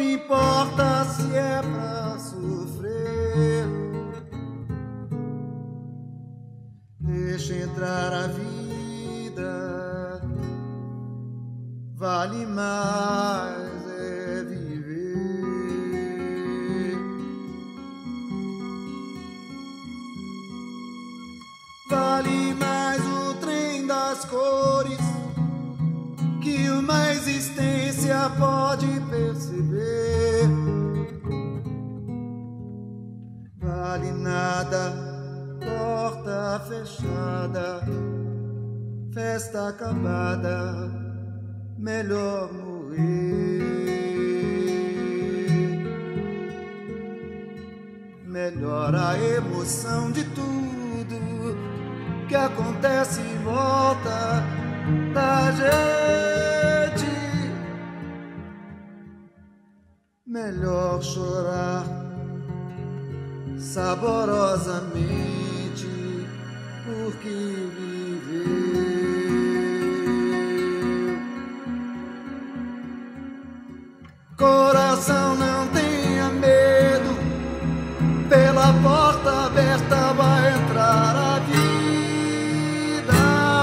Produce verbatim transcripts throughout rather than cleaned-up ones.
não importa se é pra sofrer. Deixa entrar a vida, vale mais é viver. Vale mais o trem das cores que uma existência pode perceber. Vale nada, porta fechada, festa acabada, melhor morrer. Melhor a emoção de tudo que acontece em volta da gente. Melhor chorar saborosamente porque viveu. Coração, não tenha medo, pela porta aberta vai entrar a vida,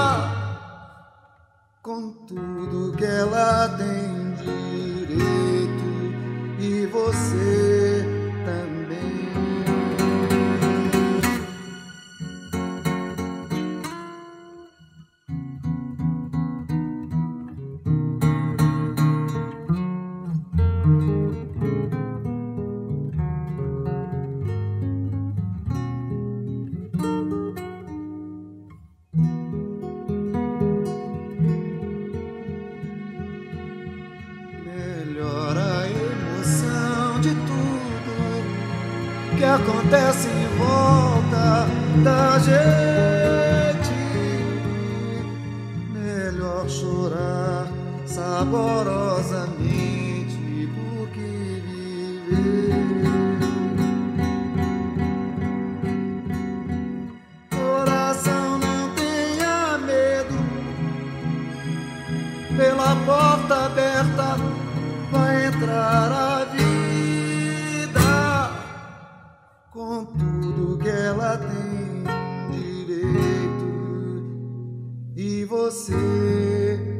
com tudo que ela tem direito, e você também. Melhor a emoção de tudo que acontece em volta da gente. Melhor chorar saborosamente porque viver. Coração, não tenha medo, pela porta aberta vai entrar a vida, com tudo que ela tem direito, e você